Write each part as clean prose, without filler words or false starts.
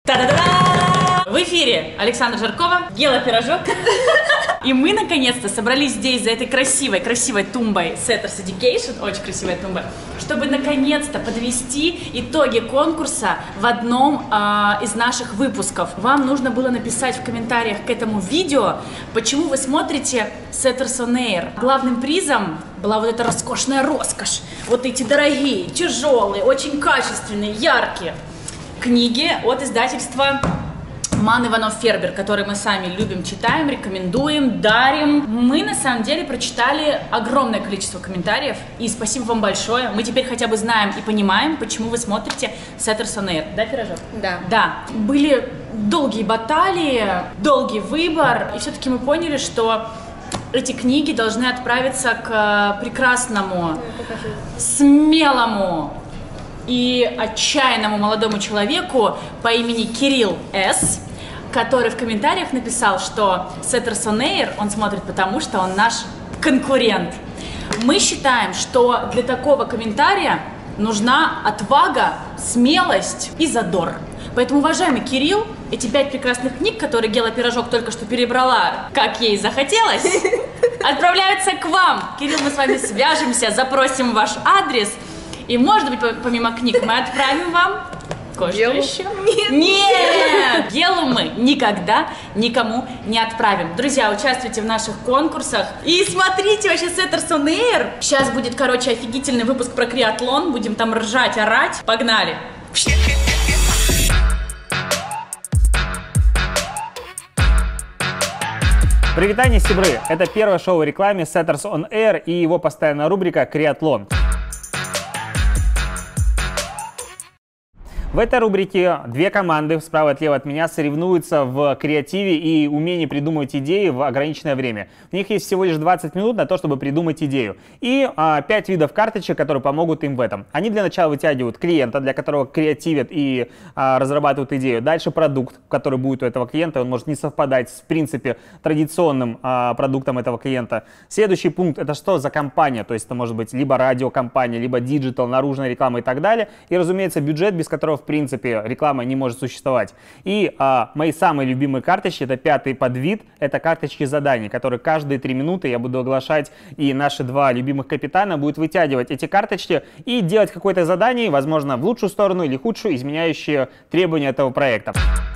Та-да-да! В эфире Александра Жаркова, Гела Пирожок. И мы наконец-то собрались здесь за этой красивой тумбой Setters Education, очень красивая тумба, чтобы наконец-то подвести итоги конкурса в одном из наших выпусков. Вам нужно было написать в комментариях к этому видео, почему вы смотрите Setters on Air. Главным призом была вот эта роскошная роскошь, вот эти дорогие, тяжелые, очень качественные, яркие книги от издательства Ман Иванов Фербер, которые мы сами любим, читаем, рекомендуем, дарим. Мы на самом деле прочитали огромное количество комментариев, и спасибо вам большое. Мы теперь хотя бы знаем и понимаем, почему вы смотрите Setters on Air. Да, Пирожок? Да. Да. Были долгие баталии, долгий выбор, и все-таки мы поняли, что эти книги должны отправиться к прекрасному, смелому и отчаянному молодому человеку по имени Кирилл С., который в комментариях написал, что Setters on Air он смотрит потому, что он наш конкурент. Мы считаем, что для такого комментария нужна отвага, смелость и задор. Поэтому, уважаемый Кирилл, эти 5 прекрасных книг, которые Гела Пирожок только что перебрала, как ей захотелось, отправляются к вам. Кирилл, мы с вами свяжемся, запросим ваш адрес. И, может быть, помимо книг мы отправим вам кое-что еще. Нет! Гелу мы никогда никому не отправим. Друзья, участвуйте в наших конкурсах. И смотрите вообще Setters on Air. Сейчас будет, короче, офигительный выпуск про криатлон. Будем там ржать, орать. Погнали! Привет, сибры! Это первое шоу в рекламе Setters on Air и его постоянная рубрика «Криатлон». В этой рубрике 2 команды справа и слева от меня соревнуются в креативе и умении придумывать идеи в ограниченное время. У них есть всего лишь 20 минут на то, чтобы придумать идею. И 5 видов карточек, которые помогут им в этом. Они для начала вытягивают клиента, для которого креативят и разрабатывают идею. Дальше продукт, который будет у этого клиента. Он может не совпадать с, в принципе, традиционным продуктом этого клиента. Следующий пункт — это что за компания. То есть это может быть либо радиокомпания, либо диджитал, наружная реклама и так далее. И, разумеется, бюджет, без которого в принципе реклама не может существовать. И мои самые любимые карточки — это 5-й подвид, это карточки заданий, которые каждые 3 минуты я буду оглашать, и наши 2 любимых капитана будут вытягивать эти карточки и делать какое-то задание, возможно, в лучшую сторону или худшую, изменяющие требования этого проекта.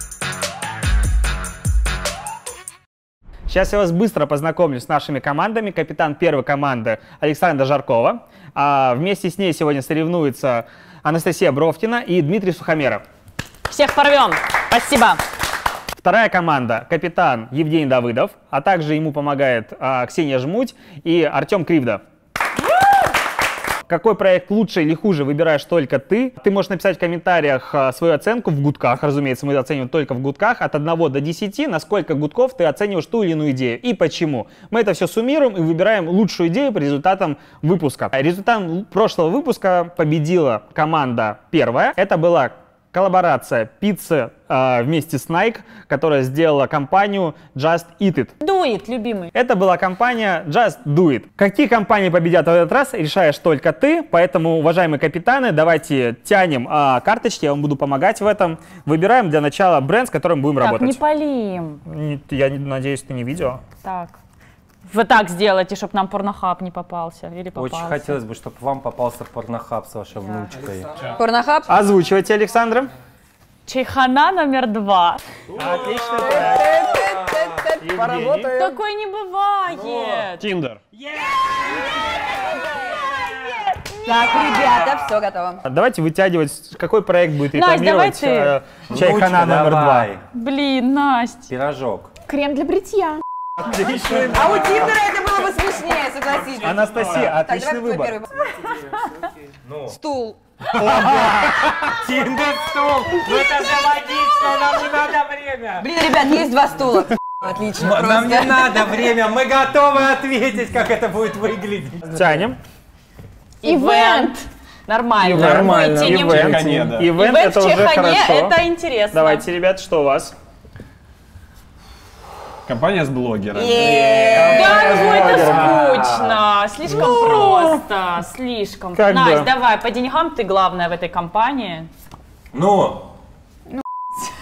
Сейчас я вас быстро познакомлю с нашими командами. Капитан первой команды Александра Жаркова. Вместе с ней сегодня соревнуются Анастасия Бровкина и Дмитрий Сухомеров. Всех порвем! Спасибо! Вторая команда — капитан Евгений Давыдов, а также ему помогает Ксения Жмуть и Артем Кривда. Какой проект лучше или хуже, выбираешь только ты. Ты можешь написать в комментариях свою оценку в гудках. Разумеется, мы оцениваем только в гудках. От 1 до 10, на сколько гудков ты оцениваешь ту или иную идею и почему. Мы это все суммируем и выбираем лучшую идею по результатам выпуска. Результатом прошлого выпуска победила команда первая. Это была коллаборация пиццы вместе с Nike, которая сделала компанию Just Eat It. Do it, любимый. Это была компания Just Do It. Какие компании победят в этот раз, решаешь только ты. Поэтому, уважаемые капитаны, давайте тянем карточки, я вам буду помогать в этом. Выбираем для начала бренд, с которым будем работать. Не палим. Я надеюсь, ты не видела. Так. Вы так сделайте, чтобы нам порнохаб не попался. Или попался. Очень хотелось бы, чтобы вам попался порнохаб с вашей внучкой. Порнохаб? Озвучивайте, Александра. Чайхана номер 2. Отлично. Поработаем. Такой не бывает. Тиндер. Так, ребята, все готово. Давайте вытягивать, какой проект будет Настя, рекламировать Чайхана номер 2. Блин, Настя. Пирожок. Крем для бритья. Отлично. А у Тиндера это было бы смешнее, согласитесь. Анастасия, отличный выбор. Стул. Тиндер стул. Ну это же логично, нам не надо время. Блин, ребят, есть 2 стула. Отлично, просто. Нам не надо время, мы готовы ответить, как это будет выглядеть. Тянем. Ивент. Нормально. Нормально. Мы тянем. Ивент это в уже Чайхане, хорошо. это интересно. Давайте, ребят, что у вас? Компания с блогерами. Да, ну это скучно, слишком просто, слишком. Как Настя, бы. давай, по деньгам ты главная в этой компании. Ну,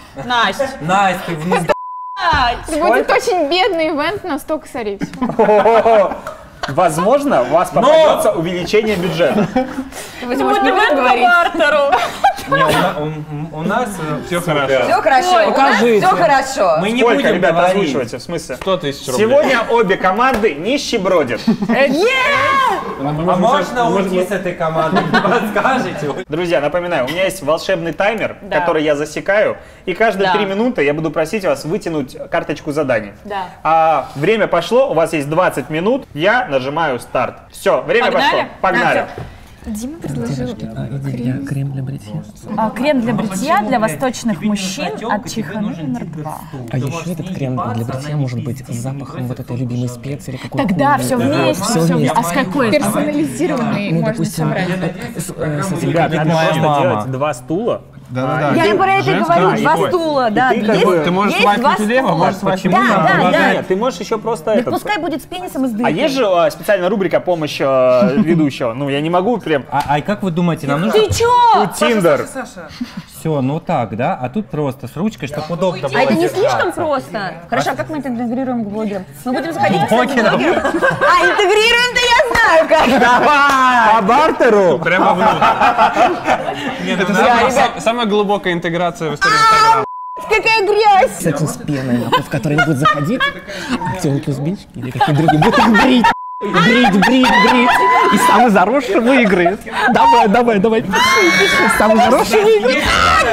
Настя. Настя, ты вниз. Будет очень бедный ивент на 100 косарей. всего. Возможно, у вас попадется увеличение бюджета. Вы можете не будем говорить. Не, у нас все хорошо. Все хорошо, у нас все хорошо. Мы не Сколько, будем ребята, говорить. озвучивайте, в смысле? 100 тысяч рублей. Сегодня обе команды нищебродят. А можно уйти с этой команды? Подскажете? Друзья, напоминаю, у меня есть волшебный таймер, Да. который я засекаю, и каждые Да. 3 минуты я буду просить вас вытянуть карточку заданий. Да. А время пошло, у вас есть 20 минут, я нажимаю старт. Все, время Погнали? пошло. Погнали. Дима предложил Крем для бритья. Крем для бритья для восточных мужчин от Чиханы номер 2. А еще этот крем для бритья может быть с запахом вот этой любимой специи или какой-то. Тогда все вместе. Всё вместе. А с какой? персонализированный, можно допустим, собрать. Ребят, надо моя просто мама. делать 2 стула. Я и про это и говорю, два стула, да. ты как бы- Ты можешь есть два свайпнуть влево, стула. можешь свайпнуть Да, вправо. да, да. Нет, ты можешь еще просто Да этот... пускай будет с пенисом и с А дыркой. есть же специальная рубрика «Помощь ведущего». Ну, я не могу прям... А как вы думаете, нам нужно... Ты чё? Тиндер. Все, ну так, да? А тут просто с ручкой, чтобы удобно было А это не держаться. слишком просто? Хорошо, а как мы это интегрируем к блогерам? Мы будем заходить к Блогерам? блогерам? А, интегрируем-то я знаю как. По бартеру. Прямо внутрь. Это самая глубокая интеграция в истории Инстаграма. Какая грязь! С этим с пеной, в которой они будут заходить, телки узбечки или какие-то другие, будут их брить. Брить. И самый заросший выиграет. Давай. Самый заросший выиграет.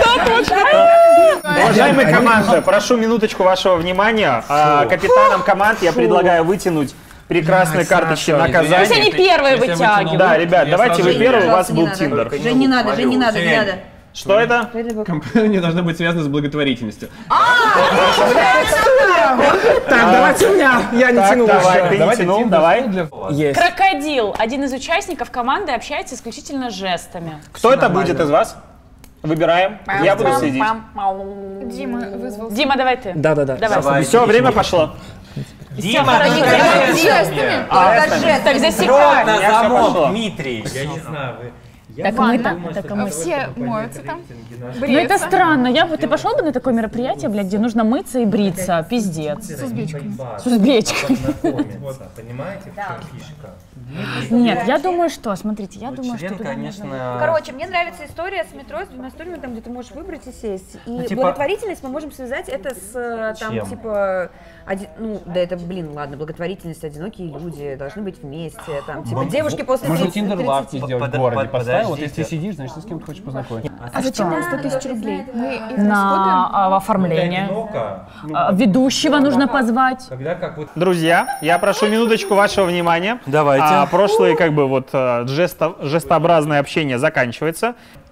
Уважаемые команды, прошу минуточку вашего внимания. Капитанам команд я предлагаю вытянуть прекрасные карточки Пусть они наказания. первые Если я вытягивают. Да, ребят, давайте вы первые, у вас был Пожалуйста, Тиндер. Жень, не надо, не надо. Что это? Компания должна быть связана с благотворительностью. Так, давайте у меня. Я не Так, тяну давай, уже. ты не тянул, давай. Есть. Крокодил. Один из участников команды общается исключительно жестами. Кто это будет из вас? Выбираем. Я буду следить. Дима вызвал. Дима, давай ты. Да. Давай. Все, время пошло. Дима, Жестами. Так, засекай. на Я всё замок, пошло. Дмитрий. Так мы. Все моются там. Ну это странно. Ты пошел бы на такое мероприятие, блядь, где нужно мыться и бриться? Пиздец. С узбечками. С узбечкой. Понимаете, в чем фишка? Нет, я думаю, что, смотрите, я думаю, что Член, туда нужно- конечно... Короче, мне нравится история с метро, с двумя стульями, там, где ты можешь выбрать и сесть. И типа- благотворительность мы можем связать это с, там, Чем? типа, ну, да это, блин, ладно, благотворительность, одинокие люди должны быть вместе, там, типа, девушки после Можно 30. тиндер-лавки сделать в городе, поставить. Вот если подождите. сидишь, значит, ты с кем-то хочешь познакомиться. А зачем нам 100 тысяч рублей? Мы их расходуем? На оформление. Ведущего нужно позвать. Когда как вот... Друзья, я прошу минуточку вашего внимания. Давайте. Прошлое как бы вот жестообразное общение заканчивается.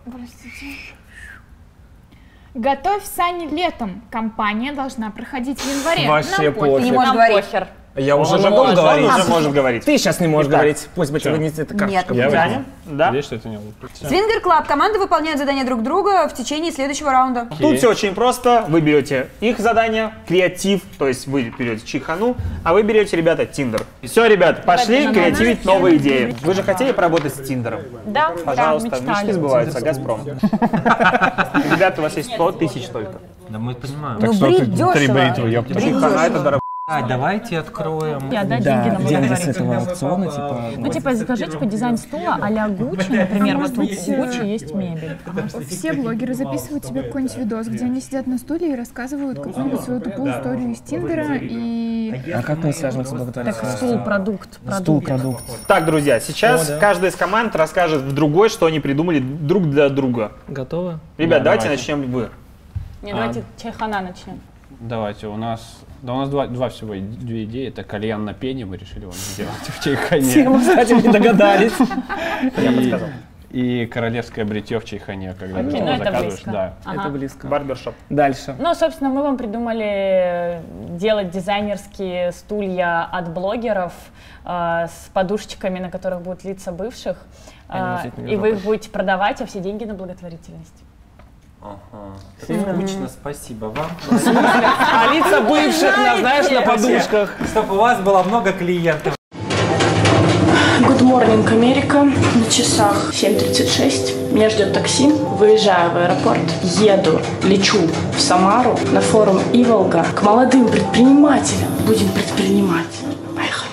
Готовь сани летом. Компания должна проходить в январе. Вообще Нам Ты не пофиг. можешь Нам говорить. похер. Я уже Он могу уже говорить. может говорить. Ты сейчас не можешь Итак. говорить. Пусть бы тебе вынесет эта Нет. карточка. Тянем? Да? Надеюсь, что это не он. Свингер Клаб. Команды выполняют задания друг друга в течение следующего раунда. Тут все очень просто. Вы берете их задание, креатив, то есть вы берете Чихану, а вы берете, ребята, Тиндер. Все, ребят, пошли креативить новые идеи. Вы же хотели поработать с Тиндером? Да, Пожалуйста, да, мечты мечтали. сбываются, Газпром. Ребята, у вас есть 100 тысяч только. Да мы понимаем. Ну, брить дешево. Чихана это дорого. Давайте откроем. Я отдать Да, деньги на деньги с благотворительность. этого аукциона, типа... Ну, типа, закажи, типа, дизайн стула а-ля Гуччи, например, вот тут у Гуччи есть мебель. Все блогеры записывают себе какой-нибудь видос, где они сидят на стуле и рассказывают какую-нибудь свою тупую историю из Тиндера и... А как мы свяжем с Так, благотворительностью? стул, продукт. Стул, продукт. Так, друзья, сейчас каждая из команд расскажет в другой, что они придумали друг для друга. Готовы? Ребят, Да, давайте давайте. начнем вы. Не, давайте Чайхана начнем. Давайте, у нас два всего две идеи. Это кальян на пене, мы решили вам сделать в Чайхане. Мы, кстати, не догадались. Я подсказал. И королевское бритье в Чайхане, когда Окей, ты ну это заказываешь. близко. Да. Ага. Это близко. Барбершоп. Дальше. Ну, собственно, мы вам придумали делать дизайнерские стулья от блогеров с подушечками, на которых будут лица бывших. И вы их будете продавать, а все деньги на благотворительность. Скучно, спасибо вам. А лица бывших, знаешь, на подушках. Чтобы у вас было много клиентов. Good Morning Америка. На часах 7:36. Меня ждет такси. Выезжаю в аэропорт. Лечу в Самару на форум Иволга к молодым предпринимателям. Будем предпринимать. Поехали.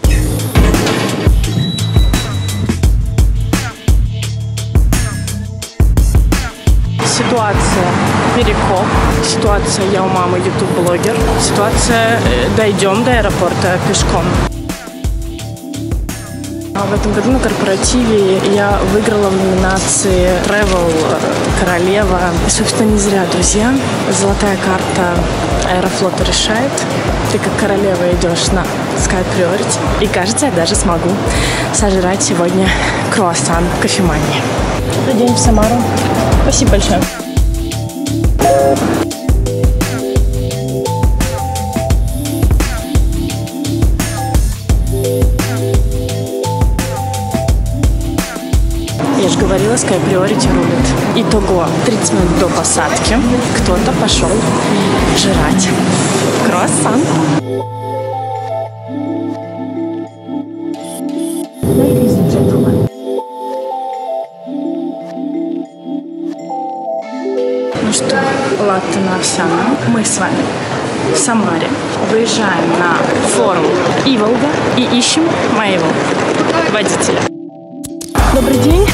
Ситуация перекоп. Ситуация я у мамы ютуб-блогер. Ситуация дойдем до аэропорта пешком. В этом году на корпоративе я выиграла в номинации Travel Королева. И, собственно, не зря, друзья. Золотая карта Аэрофлота решает. Ты как королева идешь на Sky Priority. И, кажется, я даже смогу сожрать сегодня круассан в кофемании. Добрый день в Самару. Спасибо большое. Я же говорила, Sky Priority рулит. Итого, 30 минут до посадки кто-то пошел жрать круассан. Ну что, латте на овсяном. Мы с вами в Самаре выезжаем на форум Иволга и ищем моего водителя. Добрый день.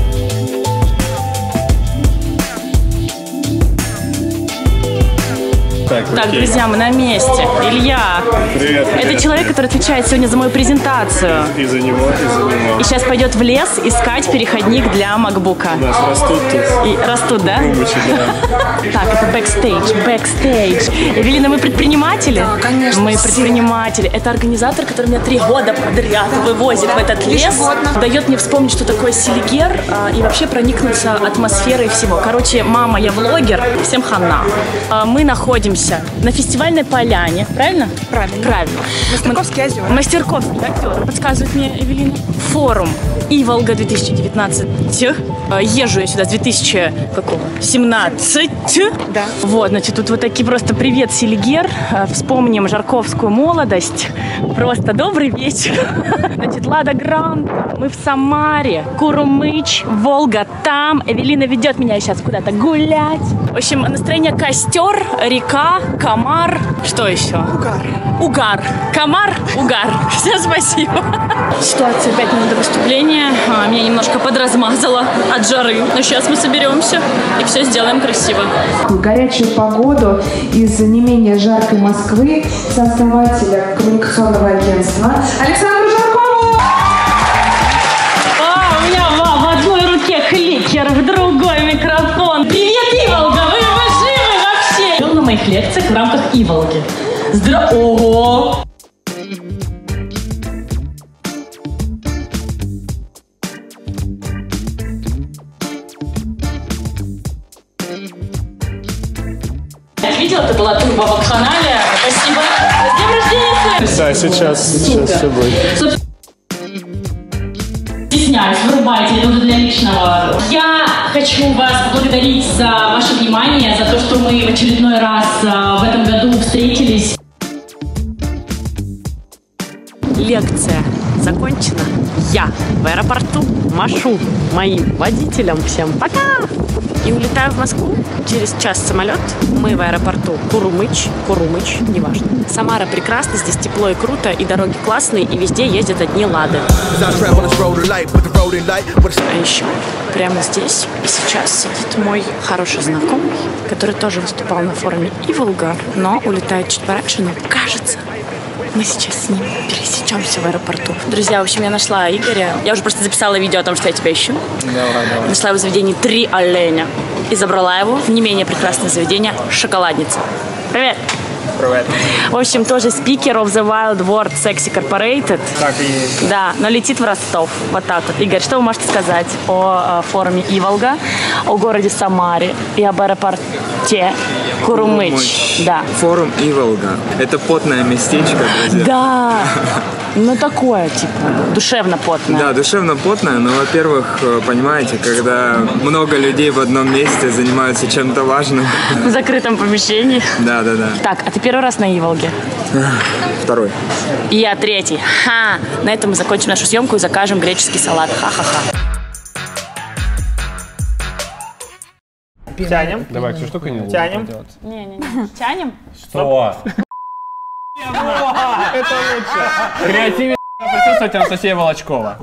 Так, друзья, мы на месте. Илья. Привет. Это человек, который отвечает сегодня за мою презентацию. И за него. И сейчас пойдет в лес искать переходник для макбука. У нас растут тут. И растут, да? Губочки, да. Так, это бэкстейдж. Эвелина, мы предприниматели? Да, конечно. Мы предприниматели. Это организатор, который меня 3 года подряд вывозит в этот лес. Дает мне вспомнить, что такое селигер, и вообще проникнуться атмосферой всего. Короче, мама, я влогер. Всем хана. Мы находимся на фестивальной поляне. Правильно? Правильно. Мастерковский озер. Мастерковский озер. Подсказывает мне Эвелина. Форум Иволга 2019. Езжу я сюда с 2017. Да. Вот, значит, тут вот такие просто привет, Селигер. Вспомним жарковскую молодость. Просто добрый вечер. Значит, Лада Гранта. Мы в Самаре. Курумыч. Волга там. Эвелина ведет меня сейчас куда-то гулять. В общем, настроение костер, река, комар. Что еще? Угар. Комар, угар. Всем спасибо. Ситуация 5 минут до выступления. Меня немножко подразмазало от жары. Но сейчас мы соберемся и все сделаем красиво. В горячую погоду из не менее жаркой Москвы сооснователя коммуникационного агентства Александру Жаркову! У меня в одной руке кликер, в другой микрофон. Привет, Иволга! Вы живы вообще? Был на моих лекциях в рамках Иволги. Ого! Видела, ты была турбо-вакханалия. Спасибо. С днем рождения! Да, сейчас все будет. Стесняюсь, вырубайте, это уже для личного. Я хочу вас поблагодарить за ваше внимание, за то, что мы в очередной раз в этом году встретились. Лекция закончена. Я в аэропорту машу моим водителям всем пока! И улетаю в Москву. Через час самолет. Мы в аэропорту Курумыч, неважно. Самара прекрасна, здесь тепло и круто, и дороги классные, и везде ездят одни лады. А еще прямо здесь и сейчас сидит мой хороший знакомый, который тоже выступал на форуме Иволга, но улетает чуть пораньше, но кажется, мы сейчас с ним пересечемся в аэропорту. Друзья, в общем, я нашла Игоря. Я уже просто записала видео о том, что я тебя ищу. Давай. Нашла его в заведении «Три оленя» и забрала его в не менее прекрасное заведение «Шоколадница». Привет! Привет. В общем, тоже спикер of the Wild World Sexy Corporated. Так и есть. Да, но летит в Ростов. Вот так вот. Игорь, что вы можете сказать о форуме Иволга, о городе Самаре и об аэропорте Курумыч, да. Форум Иволга. Это потное местечко, друзья. Да, ну такое, типа, душевно потное. Да, душевно потное, но, во-первых, понимаете, когда много людей в одном месте занимаются чем-то важным. В закрытом помещении. Да. Так, а ты первый раз на Иволге? Второй. И я третий. Ха! На этом мы закончим нашу съемку и закажем греческий салат. Ха-ха-ха. Тянем. Давай, всю штуку не Тянем. Не-не-не. Тянем? Что? Это лучше. Креативе присутствовать Анастасия Волочкова.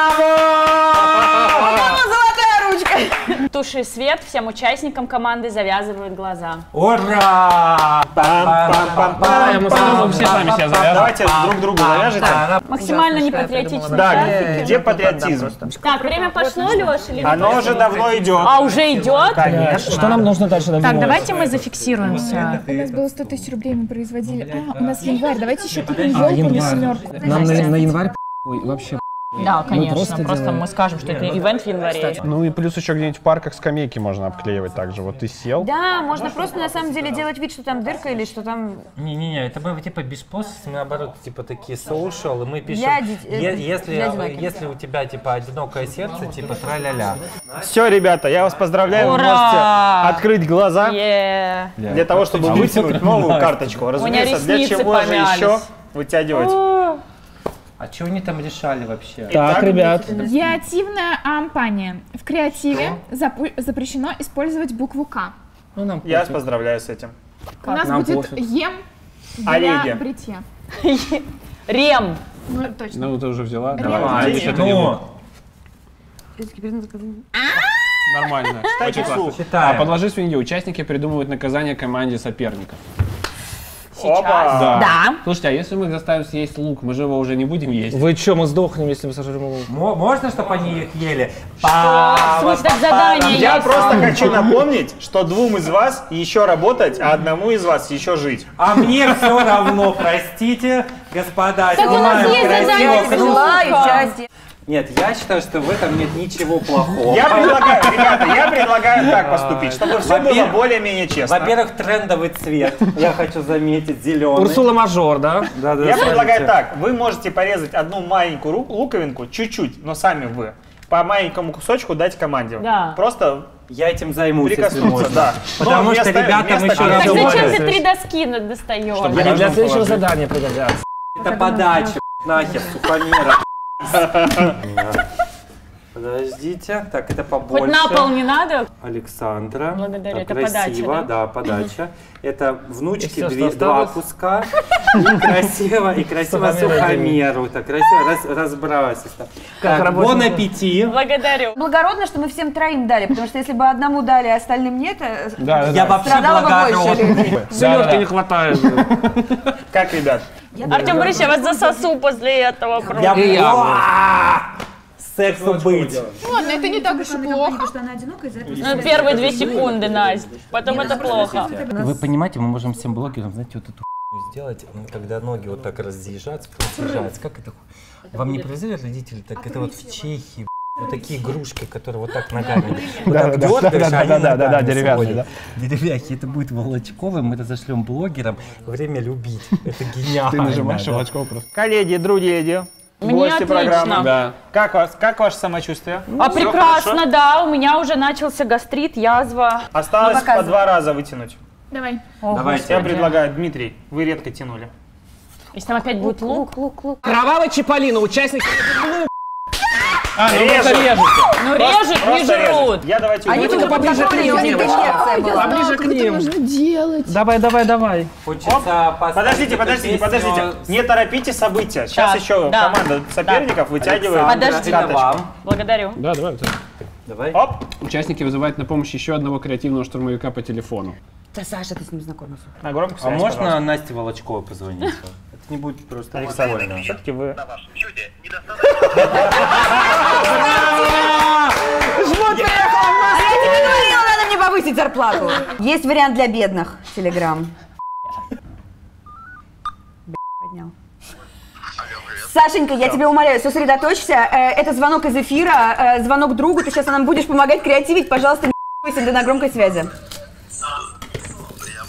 Туши свет, всем участникам команды завязывают глаза. Ура! Мы все сами себя завяжем. Давайте друг другу завяжете. Максимально непатриотично. Да, где патриотизм? Так, время пошло, Леш? Или Оно уже давно идет. А, уже идет? Конечно. Что нам нужно дальше? Так, давайте мы зафиксируемся. У нас было 100 тысяч рублей, мы производили. У нас январь, давайте еще купим елку на 7. Нам на январь вообще. Да, конечно. Просто делаем. мы скажем, что это ивент в январе. Ну и плюс еще где-нибудь в парках скамейки можно обклеивать также. Вот ты сел. Да, можно просто на самом деле делать вид, что там дырка или что там... Не-не-не, это мы типа без подписи, наоборот, типа такие social, и мы пишем, если у тебя типа одинокое сердце, типа тра-ля-ля. Все, ребята, я вас поздравляю. Вы можете открыть глаза для того, чтобы вытянуть новую карточку. Разумеется, для чего же еще вытягивать? А что они там решали вообще? Так, ребят. Креативная ампания. В креативе запрещено использовать букву К. Я вас поздравляю с этим. У нас будет ем Олеги. для бритья. Рем. Ну, точно. Ну, ты уже взяла. Ну, Нормально. Читайте вслух. Подложи свинью. Участники придумывают наказание команде соперников. Опа! Да. Слушайте, а если мы их заставим съесть лук, мы же его уже не будем есть? Вы что, мы сдохнем, если мы сожрем лук? Можно, чтобы они их ели? Слушай, задание. Я просто хочу напомнить, что двум из вас еще работать, а одному из вас еще жить. А мне все равно, простите, господа. Так у нас есть задание. Нет, я считаю, что в этом нет ничего плохого. Я предлагаю, ребята, я предлагаю так поступить, чтобы все было более-менее честно. Во-первых, трендовый цвет, я хочу заметить, зеленый. Урсула Мажор, да? Да, Я предлагаю так, вы можете порезать одну маленькую луковинку, чуть-чуть, но сами вы, по маленькому кусочку дать команде. Да. просто я этим займусь, если прикоснуться, можно. да. Потому что ребятам еще Так раз зачем ты 3 доски достаешь? Они для следующего задания пригодятся. Это подача, нахер, сухомера. Подождите, так, это побольше. Хоть на пол не надо? Александра. Благодарю, так, это красиво, подача, да? Да, подача. Это внучки И всё, что 2 осталось? куска. И красиво сухомеру. Так, красиво разбрасывать. Так, бон аппетит. Благодарю. Благородно, что мы всем троим дали, потому что если бы одному дали, а остальным нет, Я вообще страдало бы больше благородный. людей. Селедки не хватает. Как, ребят? Артем Борисович, я вас засосу после этого. Сексу быть. Ладно, это не так уж и плохо. Потому что она одинокая, за это Ну, первые 2 секунды, Настя. Потом это плохо. Вы понимаете, мы можем всем блогерам, знаете, вот эту сделать, когда ноги вот так разъезжаются, съезжаются. Как это? Вам не привезли родители? Так это вот в Чехии. Вот такие игрушки, которые вот так ногами. Да, деревянные, да. Деревяхи, это будет Волочковым, мы это зашлем блогерам. Время любить. Это гениально. Ты нажимаешь Волочкова просто. Коллеги, друзья, Мне гости отлично. программы. Да. Как ваше самочувствие? А Всё прекрасно, хорошо? да. У меня уже начался гастрит, язва. Осталось по 2 раза вытянуть. Давай. Давайте. Я предлагаю, Дмитрий, вы редко тянули. Если там опять будет лук. Кровавый Чиполлино, участник. А, ну просто режете. Ну режут, не Просто режет. жрут. Я давайте Они уйду. только поближе к ним, у них инерция была. Поближе к Как это ним. можно делать? Давай. Хочется поставить Подождите. эту песню. Не торопите события. Сейчас Так, еще да. команда соперников вытягивает Александра, Подожди. это карточку. вам. Благодарю. Да, давай. Давай. Оп. Участники вызывают на помощь еще одного креативного штурмовика по телефону. Да, Саша, ты с ним знакомился. На громкую А связь, можно пожалуйста. Насте Волочковой позвонить? Это не будет просто Александр, прикольно. все-таки вы... А я тебе говорила, надо мне повысить зарплату. Есть вариант для бедных. Телеграм. Поднял. Сашенька, я тебя умоляю, сосредоточься. Это звонок из эфира, звонок другу. Ты сейчас нам будешь помогать креативить. Пожалуйста, не ты на громкой связи.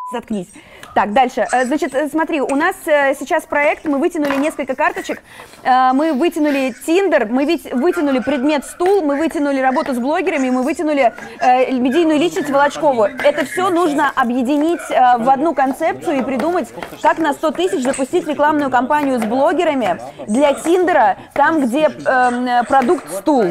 Заткнись. Так, дальше. Значит, смотри, у нас сейчас проект, мы вытянули несколько карточек, мы вытянули Tinder, мы вытянули предмет стул, мы вытянули работу с блогерами, мы вытянули медийную личность Волочкову. Это все нужно объединить в одну концепцию и придумать, как на 100 тысяч запустить рекламную кампанию с блогерами для Тиндера, там, где продукт стул.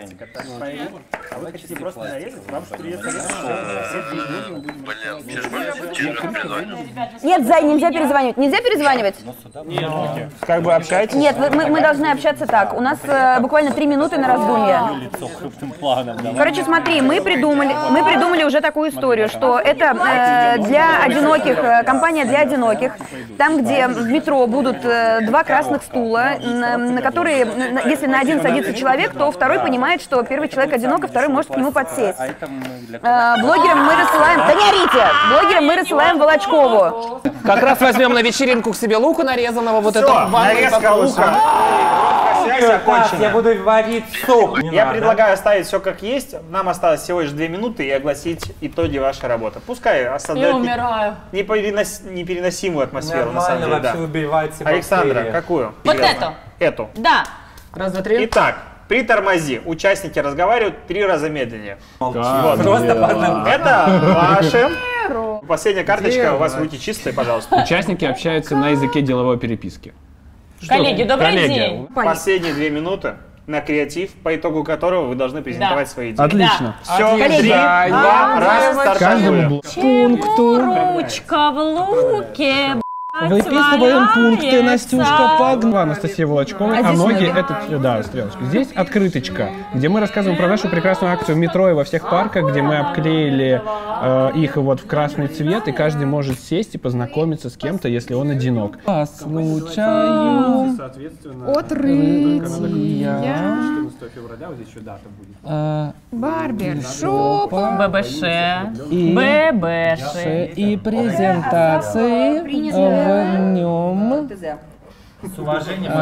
Нет, Зай, нельзя перезванивать. Нельзя перезванивать? Как бы общаетесь? Нет, мы должны общаться так. У нас буквально 3 минуты на раздумье. Короче, смотри, мы придумали уже такую историю, что это для одиноких, компания для одиноких, там, где в метро будут 2 красных стула, на которые, если на один садится человек, то второй понимает, что первый человек одинок, а второй может к нему подсесть. Блогерам мы рассылаем... Да не орите! Блогерам мы рассылаем Волочкову. Как раз возьмем на вечеринку к себе лука нарезанного, вот это нарезка лука. Я буду варить суп. Я предлагаю оставить все как есть. Нам осталось всего лишь 2 минуты и огласить итоги вашей работы. Пускай создает непереносимую атмосферу, на самом деле. Да. Александра, какую? Вот эту. Эту. Да. Раз, два, три. Итак, притормози. Участники разговаривают 3 раза медленнее. Вот. Это ваши. Последняя карточка, у вас руки чистые, пожалуйста. Участники общаются на языке деловой переписки. Коллеги, добрый день. Последние 2 минуты на креатив, по итогу которого вы должны презентовать свои идеи. Отлично. Все, 3, 2, раз, стартуем. Пункту. Ручка в луке. Выписываем пункты, Настюшка, погнала. Анастасия Волочкова, а ноги это, да, стрелочка. Здесь открыточка, где мы рассказываем про нашу прекрасную акцию в метро и во всех парках, где мы обклеили их вот в красный цвет, и каждый может сесть и познакомиться с кем-то, если он одинок. По случаю Отрытия. Барбершопа. ББШ. ББШ и презентации в нем. С уважением.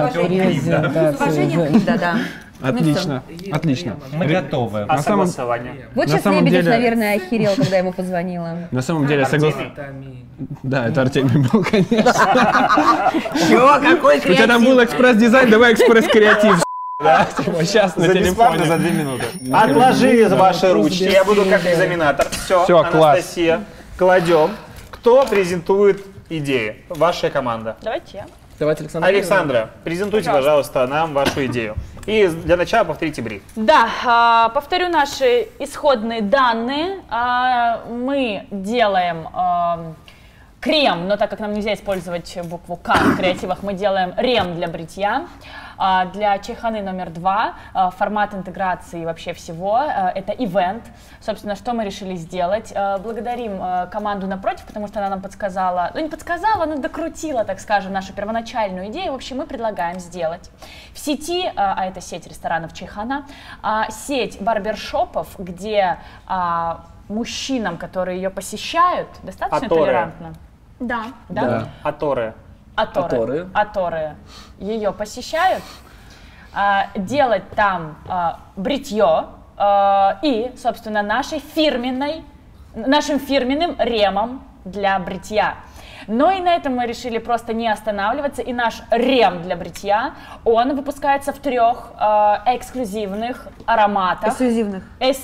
Да. Отлично, отлично. Мы готовы. А согласование? Вот сейчас Лебедев, наверное, охерел, когда ему позвонила. На самом деле, согласен. Да, это Артемий был, конечно. Чё, какой У тебя там был экспресс-дизайн, давай экспресс-креатив. Да, сейчас на телефоне. За 2 минуты. Отложили ваши ручки, я буду как экзаменатор. Все, Анастасия, кладем. Кто презентует идеи? Ваша команда. Давайте я. Давайте, Александра. Александра, презентуйте, пожалуйста, нам вашу идею. И для начала повторите бриф. Да, повторю наши исходные данные. Мы делаем крем, но так как нам нельзя использовать букву К в креативах, мы делаем рем для бритья. Для чайханы номер 2 формат интеграции вообще всего это ивент. Собственно, что мы решили сделать? Благодарим команду напротив, потому что она нам подсказала, ну не подсказала, но докрутила, так скажем, нашу первоначальную идею. В общем, мы предлагаем сделать в сети, а это сеть ресторанов Чайхана, сеть барбершопов, где мужчинам, которые ее посещают, достаточно толерантно. Да. Аторы. Аторы ее посещают, делать там бритье и, собственно, нашим фирменным ремом для бритья. Но и на этом мы решили просто не останавливаться, и наш рем для бритья, он выпускается в 3 эксклюзивных ароматах. Эксклюзивных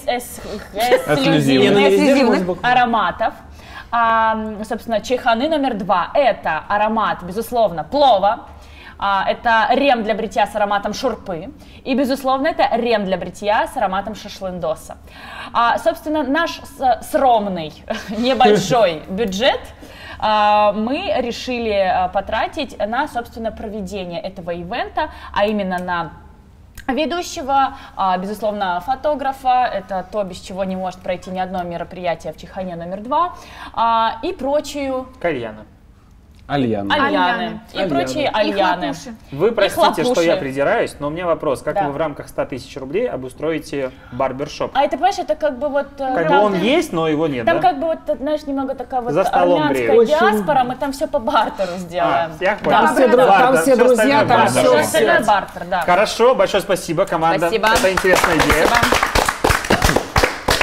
ароматов. Собственно, чайханы номер 2 это аромат, безусловно, плова, это рем для бритья с ароматом шурпы и, безусловно, это рем для бритья с ароматом шашлындоса. Собственно, наш скромный небольшой бюджет мы решили потратить на, собственно, проведение этого ивента, а именно на ведущего, безусловно, фотографа, это то, без чего не может пройти ни одно мероприятие в Чайхане номер 2, и прочую... Кальяны. Альяны. И прочие альяны. Вы простите, что я придираюсь, но у меня вопрос. Как вы в рамках 100 тысяч рублей обустроите барбершоп? А это, понимаешь, это как бы вот... Как бы он есть, но его нет, там как бы вот, знаешь, немного такая вот армянская диаспора, мы там все по бартеру сделаем. Я понял. Там все друзья, там все бартер, да. Хорошо, большое спасибо, команда. Спасибо. Это интересная идея.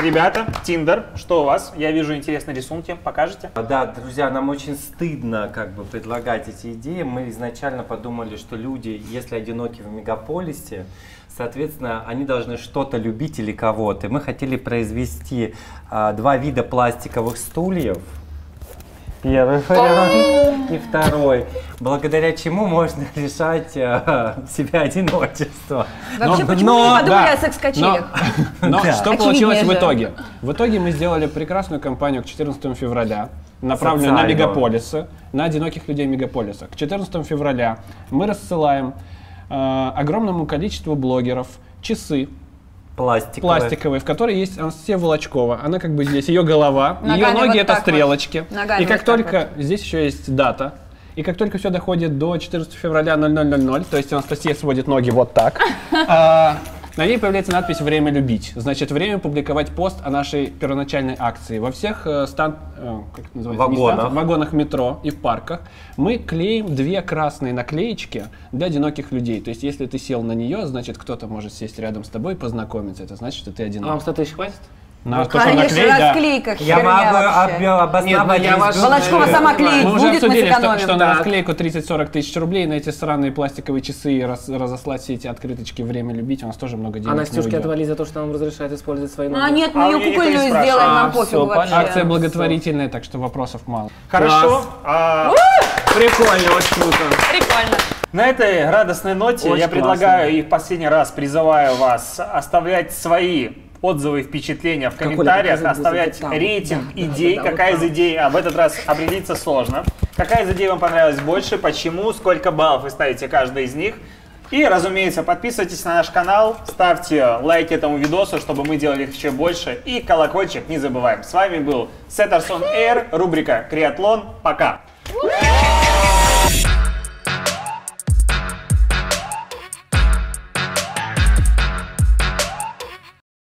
Ребята, Tinder, что у вас? Я вижу интересные рисунки, покажете? Да, друзья, нам очень стыдно как бы предлагать эти идеи. Мы изначально подумали, что люди, если одиноки в мегаполисе, соответственно, они должны что-то любить или кого-то. Мы хотели произвести 2 вида пластиковых стульев. Первый вариант и второй, благодаря чему можно решать себя одиночество. Вообще, почему вы не подумали о секс-качелях? Но что получилось в итоге? В итоге мы сделали прекрасную кампанию к 14 февраля, направленную на мегаполисы, на одиноких людей мегаполиса. К 14 февраля мы рассылаем огромному количеству блогеров часы, пластиковые, в которой есть Анастасия Волочкова. Она как бы здесь, ее голова, ее ноги вот это стрелочки. Вот. И как только, здесь еще есть дата, и как только все доходит до 14 февраля 00:00, то есть Анастасия сводит ноги вот так, на ней появляется надпись «Время любить». Значит, время публиковать пост о нашей первоначальной акции. Во всех вагонах метро и в парках мы клеим 2 красные наклеечки для одиноких людей. То есть, если ты сел на нее, значит, кто-то может сесть рядом с тобой и познакомиться. Это значит, что ты одинок. Вам 100 тысяч хватит? Конечно, расклейка, я могу обосновать. Волочкова сама клеить мы будет, уже обсудили, мы сэкономим. что на расклейку 30-40 тысяч рублей, на эти сраные пластиковые часы и разослать все эти открыточки «Время любить», у нас тоже много денег. А Настюшке отвали за то, что нам разрешают использовать свои ноги. Нет, мы ее кукольную сделаем, нам пофигу вообще. Акция благотворительная, так что вопросов мало. Хорошо. Прикольно, очень круто. Прикольно. На этой радостной ноте очень я предлагаю и в последний раз призываю вас оставлять свои отзывы и впечатления в комментариях, оставлять рейтинг идей, какая из идей, в этот раз определиться сложно, какая из идей вам понравилась больше, почему, сколько баллов вы ставите каждой из них. И, разумеется, подписывайтесь на наш канал, ставьте лайки этому видосу, чтобы мы делали их еще больше, и колокольчик не забываем. С вами был Сеттерсон Эйр, рубрика «Криатлон». Пока!